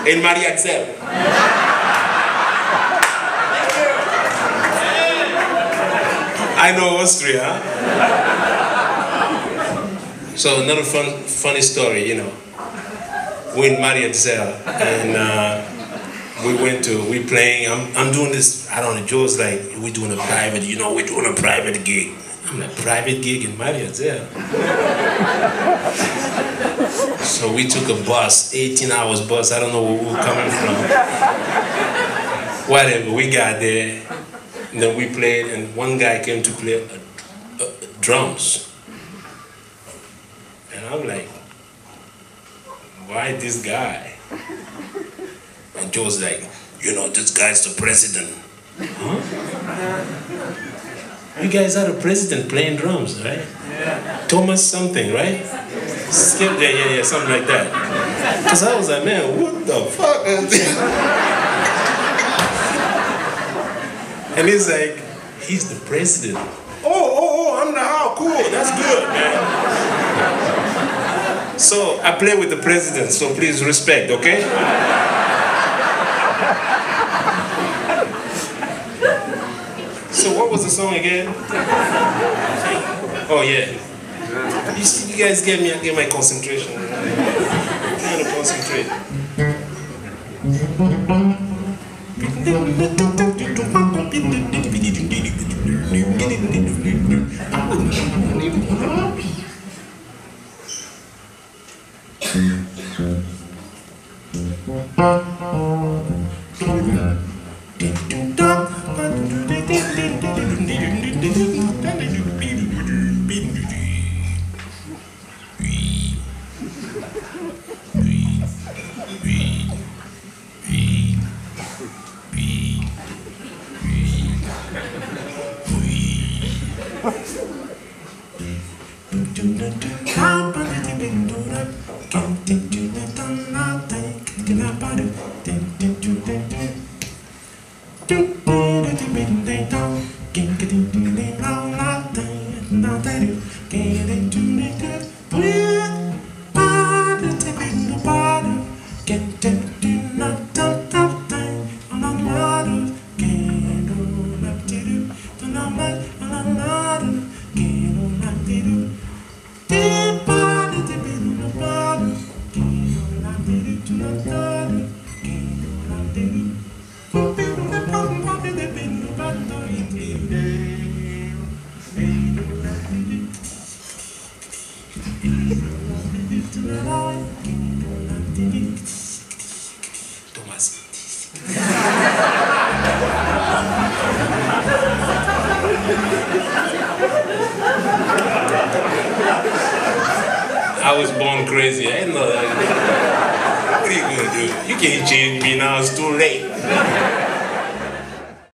in Mariazel. I know Austria. So another funny story, you know. We're in Mariazel, and we playing. I'm doing this. I don't know. Joe's like, we're doing a private. You know, we're doing a private gig. I'm like, private gig in Mariazel. So we took a bus, 18 hours bus. I don't know where we were coming from. Whatever. We got there. And then we played, and one guy came to play drums. And I'm like, why this guy? And Joe's like, you know, this guy's the president. Huh? You guys are the president playing drums, right? Yeah. Thomas something, right? Skip, yeah, something like that. Because I was like, man, what the fuck is this? And he's like, he's the president. Oh, I'm the how cool. That's good, man. So I play with the president, so please respect, okay? So what was the song again? Oh yeah. You guys get my concentration. I'm trying to concentrate. I was born crazy. I didn't know that. What are you gonna do? You can't change me now, it's too late.